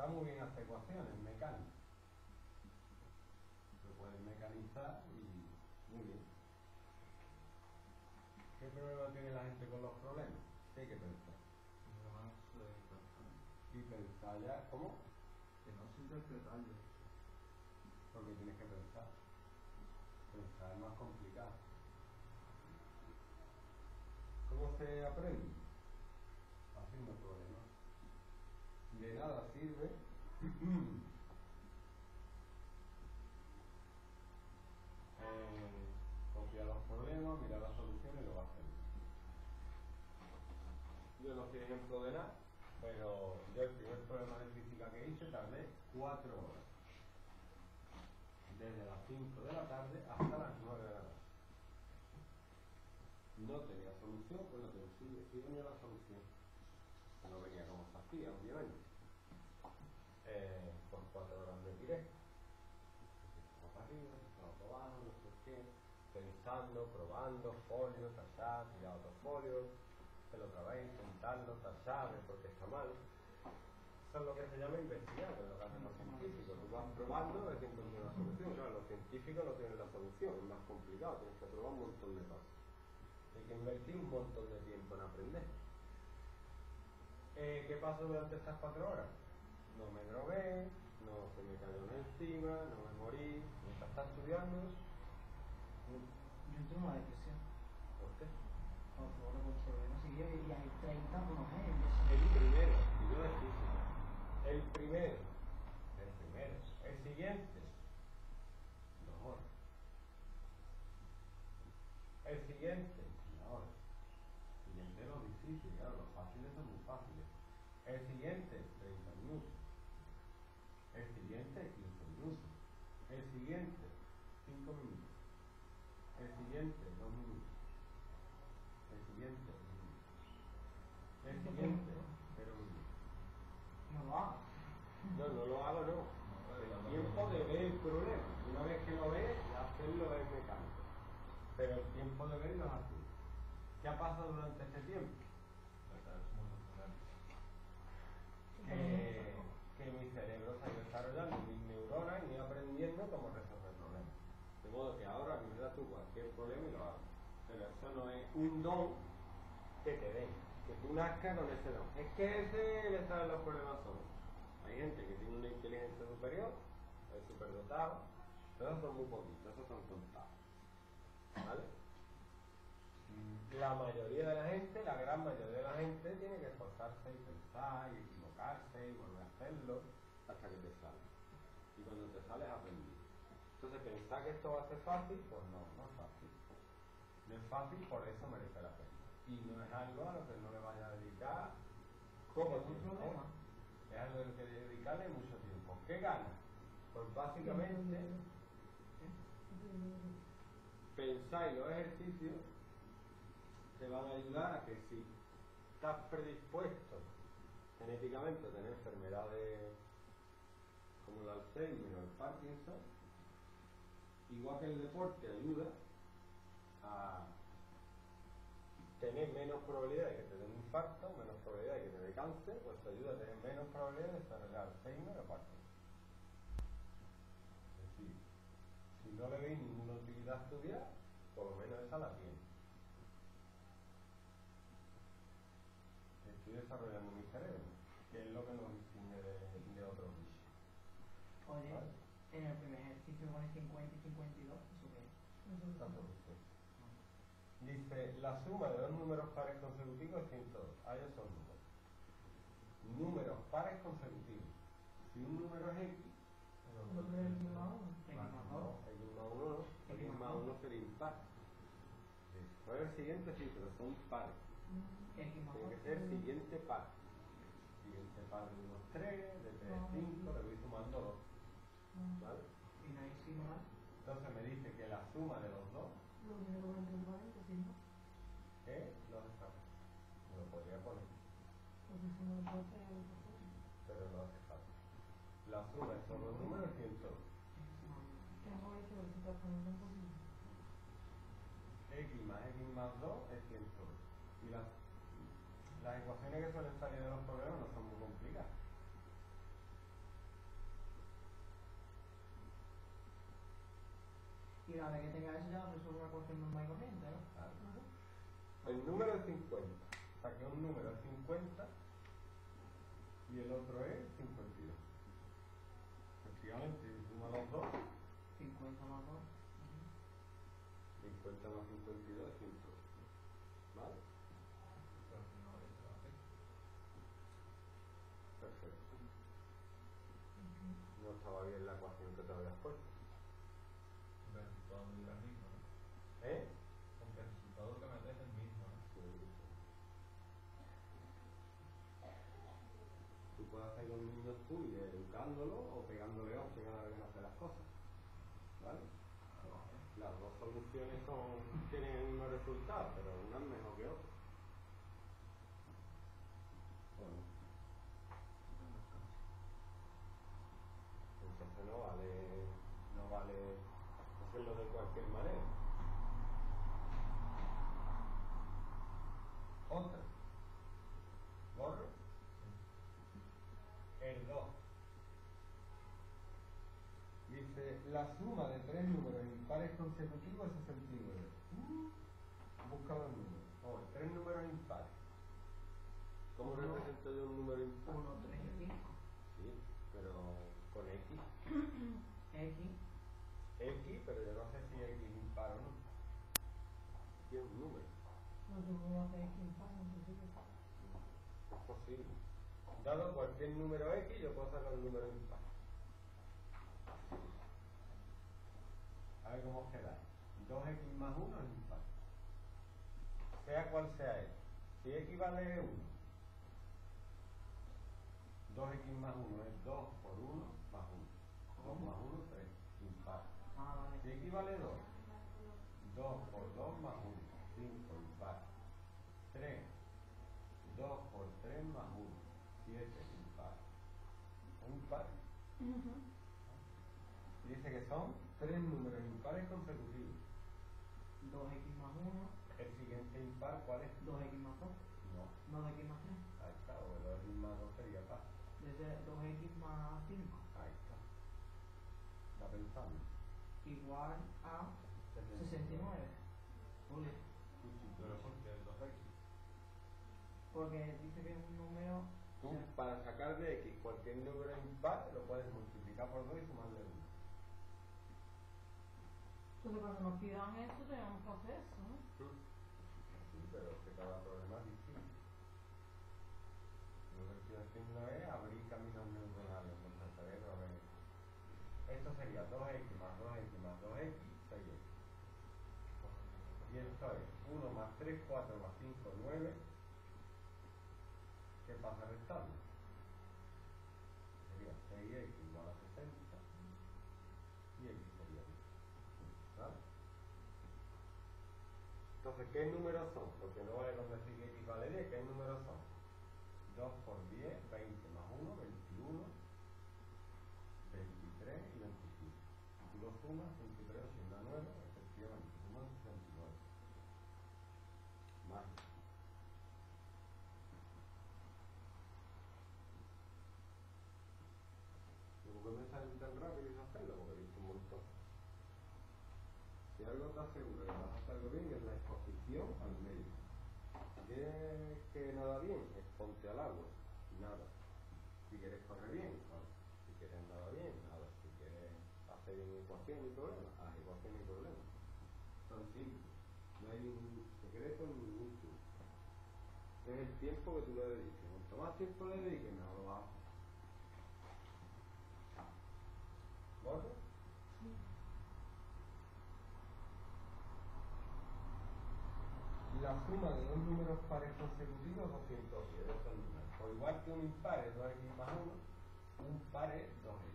Está muy bien hasta ecuaciones mecánicas. Lo puedes mecanizar y muy bien. ¿Qué problema tiene la gente con los problemas? ¿Qué hay que pensar? Y pensar ya, ¿cómo? Que no se interpretarlo. Porque tienes que pensar. Pensar es más complicado. ¿Cómo se aprende? Haciendo problemas. De nada sirve copiar los problemas, mirar las soluciones y lo hacer. Yo no soy ejemplo de nada, pero yo el primer problema de física que hice tardé 4 horas. Desde las 5 de la tarde hasta las 9 de la noche. No tenía solución, pues no tenía la solución. No venía como se hacía, obviamente. Por 4 horas me tiré. Para arriba, para abajo, no sé qué. Pensando, probando, folios, tachar, tirar otros folios, hacerlo otra vez, intentarlo, tachar, ver por qué está mal. Eso es lo que se llama investigar, en lo que hacen los científicos. Tú vas probando, ves que encuentras la solución. Claro, los científicos no tienen la solución, es más complicado, tienes que probar un montón de cosas. Hay que invertir un montón de tiempo en aprender. ¿Qué pasó durante estas 4 horas? No me drogué, no se me cayó encima, no me morí, mientras está estudiando. Yo entré en una depresión. ¿Por qué? Por problemas seguidos y hay 30 por lo menos. El primero, y yo de física. El primero. El siguiente, 2 horas. El siguiente, 1 hora. El siguiente es lo difícil, claro, los fáciles son muy fáciles. El siguiente, 30 minutos. El siguiente, 15 minutos. El siguiente, 5 minutos. El siguiente, 2 minutos. El siguiente, 1 minuto. El siguiente, 0 minutos. No lo hago. No lo hago, no. El tiempo de ver el problema. Una vez que lo ves, hacerlo es mecánico. Pero el tiempo de verlo es así. ¿Qué ha pasado durante este tiempo? Que mi cerebro se ha ido desarrollando, mis neuronas y ido aprendiendo cómo resolver problemas. De modo que ahora me das tú cualquier problema y lo hago. Pero eso no es un don que te den, que tú nazcas con ese don. Es que ese le salen los problemas solos. Hay gente que tiene una inteligencia superior, es superdotado, pero esos son muy poquitos, esos son contados. ¿Vale? La mayoría de la gente, la gran mayoría de la gente tiene que esforzarse y pensar y equivocarse y volver a hacerlo hasta que te sale. Y cuando te sales aprendido. Entonces pensar que esto va a ser fácil, pues no es fácil. No es fácil, por eso merece la pena. Y no es algo a lo que no le vaya a dedicar poco tiempo. Es algo a lo que dedicarle mucho tiempo. ¿Qué gana? Pues básicamente pensar y los ejercicios te van a ayudar a que si estás predispuesto genéticamente a tener enfermedades como el Alzheimer o el Parkinson, igual que el deporte ayuda a tener menos probabilidad de que te dé un infarto, menos probabilidad de que te dé cáncer, pues te ayuda a tener menos probabilidad de desarrollar Alzheimer o Parkinson. Es decir, si no le veis ninguna utilidad a estudiar, por lo menos esa la tiene. Estoy desarrollando mi cerebro, que es lo que nos distingue de otros bichos. Oye, ¿vale? en el primer ejercicio pone 50 y 52, ¿eso qué es? Está por usted. Dice, la suma de 2 números pares consecutivos es 102. Ah, ya son números. Números pares consecutivos. Si un número es X, ¿Lo que es X más 1? X más 2. X más 1 no, X más 1 sería impar. Pues el siguiente sí, pero son pares. X más 2. Tiene que ser siguiente par. Siguiente par de unos 3, de 3, 5, le voy sumando 2. ¿Vale? Y no hay signo más. Entonces me dice que la suma de los dos Lo que lo van a tomar, si no, es los exámenes. Me lo podría poner, porque si no lo puedo hacer, pero no hace falta. La suma de esos dos números es 102. tengo hecho que se está poniendo un poquito. X más 2 es 102. Y las ecuaciones que suelen salir de los problemas no son muy complicadas. Y la vez que tenga eso ya resuelve una ecuación normal y corriente, ¿no? Claro. El número es 50. O sea que un número es 50 y el otro es 52. Efectivamente, si suma los dos, 50 más 2. 50 más 52 es 100. ¿Vale? Perfecto. No estaba bien la ecuación que te habías puesto. El resultado me dirá el mismo, ¿no? ¿Eh? Aunque el resultado que me des es el mismo, ¿no? Tú puedes hacer con niños tuyos educándolo o pegándole hostia cada vez que no hace las cosas. ¿Vale? Las dos soluciones tienen el mismo resultado, pero una es mejor que otra. Bueno, entonces no vale hacerlo de cualquier manera. Otra. ¿Borro? El 2. Dice, la suma de tres números impares consecutivos es 69. Busca los números. Oh, tres números impares. ¿Cómo Uno. represento yo un número impar? 1, 3 y 5. Sí, pero con X. X. X, pero yo no sé si X es impar o no. Aquí es un número. No sé cómo hacer X impar, en principio. Es posible. Dado cualquier número X, yo puedo sacar un número impar. A ver cómo queda. 2X más 1 es impar. Sea cual sea X. Si X vale 1, 2X más 1 es 2 por 1 más 1. 2 más 1, 3. Impar. Ah, vale. Si X vale 2, 2 por 2 más 1. 5, impar. 3. 2 por 3 más 1. 7, impar. ¿Son impares? Y dice que son tres números impares consecutivos. 2x más 1. El siguiente impar, ¿cuál es? 2x más 2. No. 2x más 3. Ahí está, o el 2X más 2 sería par. Desde 2x más 5. Ahí está. Está pensando. Igual a 69. Ole. Pero ¿por qué el 2X? Porque dice que es un número. Tú, para sacar de X cualquier número impar, lo puedes multiplicar por 2 y sumarle 1. Entonces cuando nos pidan eso tenemos que hacer eso, ¿no? Sí, pero es que cada problema es distinto. Lo que estoy haciendo es abrir caminos neuronales en nuestro cerebro. A ver. Esto sería 2X más 2X más 2X, 6X. Y esto es 1 más 3, 4 más 5, 9. ¿Qué pasa restando? Sería 6X igual a 60 y X sería 10. ¿Vale? Entonces, ¿qué números son? Porque no vale con decir que X vale 10. ¿Qué números son? 2 por 10, 20 más 1, 21, 23 y 25. Si tú lo sumas, 23, 89, efectivamente, suman 69. Más. ¿Por qué me salen tan rápido y hacerlo? Porque he visto un montón. Si algo te asegura que vas a hacerlo bien es la exposición al medio. Si quieres que nada bien, exponte al agua. Nada. Si quieres correr bien, corre. Si quieres nada bien, nada. Si quieres hacer bien ecuación y problema, haz ecuación y problema. Son simples. No hay ningún secreto ni ningún truco. Es el tiempo que tú le dediques. Cuanto más tiempo le dediques, mejor lo vas a hacer. ¿Borro? La suma de dos números pares consecutivos es 210. Estos números. Por igual que un impar es 2X más 1, un par es 2X.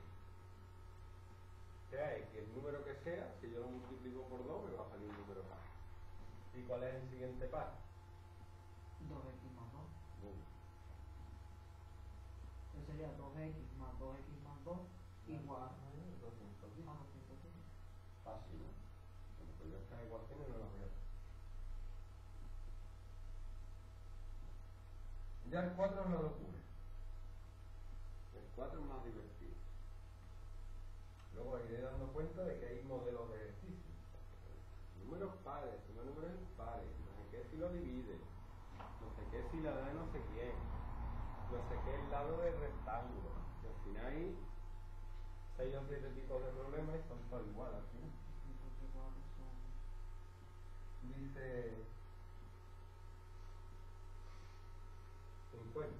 Sea X el número que sea, si yo lo multiplico por 2 me va a salir un número par. ¿Y cuál es el siguiente par? 2x más 2. Boom. Entonces sería 2x más 2x más 2 igual a 210. 210. Fácil, ¿no? Bueno, pues yo estas ecuaciones no las voy a hacer. Ya el 4 es la locura. El 4 es más divertido. Luego iré dando cuenta de que hay modelos de ejercicio. números pares, suma números impares, no sé qué si lo divide, no sé qué si la da no sé quién, no sé qué el lado del rectángulo. Y al final hay 6 o 7 tipos de problemas y son todos iguales al final. Dice 50.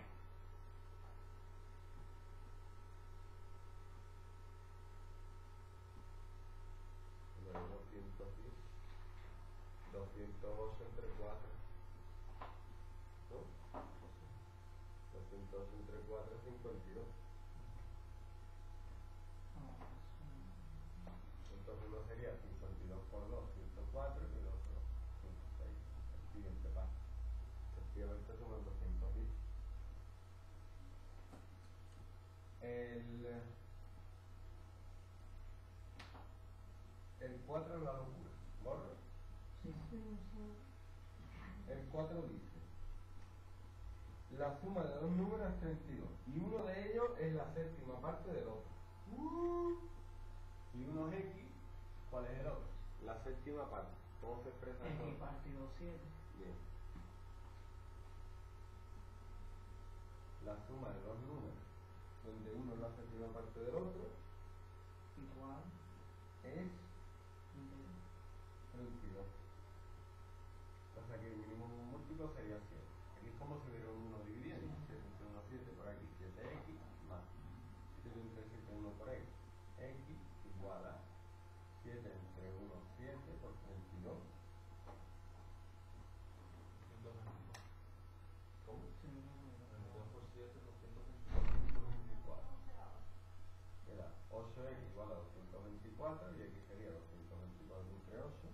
Luego 210. 208 entre 4. ¿No? 208 entre 4 es 52. Entonces uno sería 52 por 2, 104 y el otro 106. El siguiente paso. Efectivamente suman 210. El 4 es la locura. ¿Borro? Sí. El 4 dice: la suma de dos números es 32 y uno de ellos es la séptima parte del otro. Y uno es x, ¿cuál es el otro? La séptima parte. ¿Cómo se expresa eso? X partido 7. Bien. La suma de dos números, donde uno es la séptima parte del otro, Igual. es 32. O sea que el mínimo múltiplo sería 7. Aquí es como si hubiera un 1 dividiendo. 7 entre 1, 7 por aquí. 7x más 7 entre 7, 1 por x. X igual a 7 entre 1, 7 por 32. 224. ¿Cómo? 32 por 7, 224. Era 8x igual a 224 y aquí sería 224 entre 8.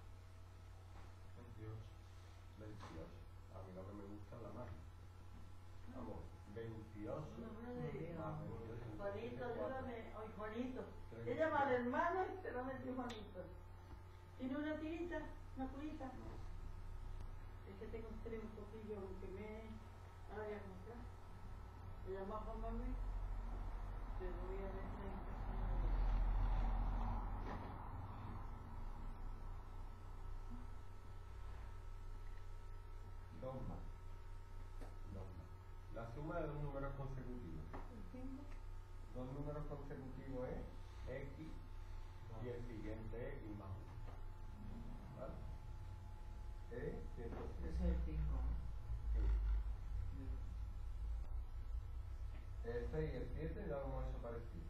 28. A mí lo que me gusta es la magia. Vamos, 28 más 28. Juanito, ayúdame. Oye, Juanito. Yo llamo al hermano y te lo metí Juanito. ¿Tiene una tirita? ¿Una curita? Es que tengo que tener un poquillo que me haga comprar. Le llamo a Juan Manuel. Te voy a dejar en casa. Dos más. La suma de dos números consecutivos. Dos números consecutivos es x y el siguiente es x más 1. ¿Vale? Es 107. Ese es el 5. Sí. El 6 y el 7 ya lo hemos hecho parecido.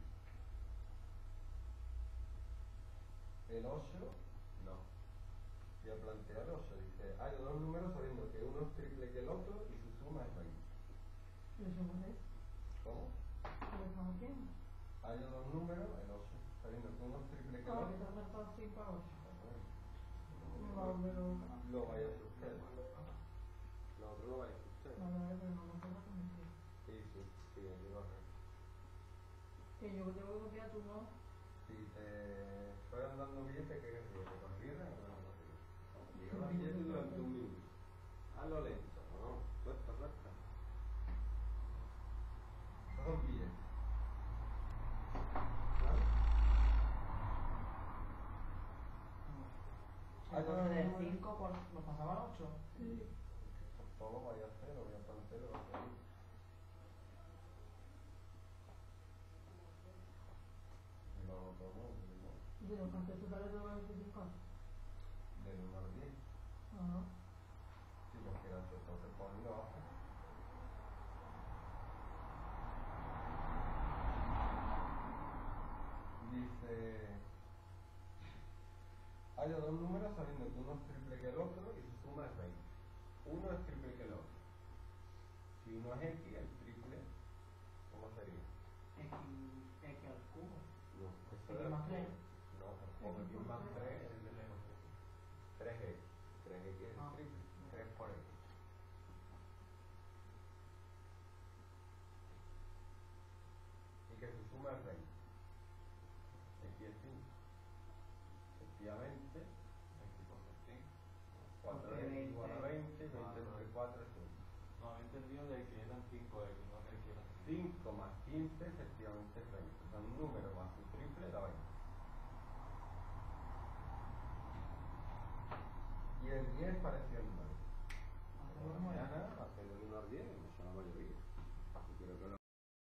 El 8, no. Voy a plantear 8. Dice, hay dos números sabiendo que uno es triple que el otro y su suma es 20. ¿Lo somos de? ¿Cómo? ¿Lo somos quién? Hay dos números, el 8, sabiendo que uno es triple que el Ah, otro. que te has así para 8. Me va a Lo volver loca. lo vaya a hacer usted. Lo otro lo vaya a hacer usted. No, pero no me acuerdo con eso. Sí, aquí va a ver. Que yo tengo que copiar, tú no. Si te fueran dando billetes, ¿qué querrías? ¿Que corriera o no corriera? Digo los billetes durante un minuto. Hazlo lento, no, suelta. Esos son billetes. ¿Vale? Entonces del 5 nos pasaba al 8. Sí. Todo vaya a hacer, lo voy a plantear, lo voy a hacer. Y lo tomo, ¿De los cuantos totales de los 25? del 1 al 10. Ajá. Si lo quieres hacer, entonces pon y lo haces. Dice, hay dos números sabiendo que uno es triple que el otro y su suma es 20. Uno es triple que el otro. Si uno es x, el triple, ¿cómo sería? X al cubo. No, eso X es más 3. No, x más 3 es 3x. 3x es Ah. triple. 3 por x. Y que su suma es 20. X es 5. Efectivamente, 4x igual a 20, 20 entre 4 es 5. No, había entendido de que eran 5x, no que eran 5 más 15 efectivamente es 20. O sea, un número más su triple da 20. y el 10 parecía el 9. Ahora